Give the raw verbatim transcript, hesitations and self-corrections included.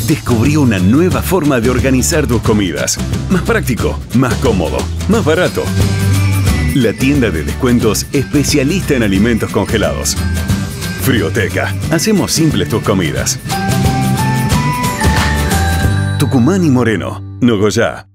Descubrí una nueva forma de organizar tus comidas. Más práctico, más cómodo, más barato. La tienda de descuentos especialista en alimentos congelados. Frioteca. Hacemos simples tus comidas. Tucumán y Moreno. Nogoyá.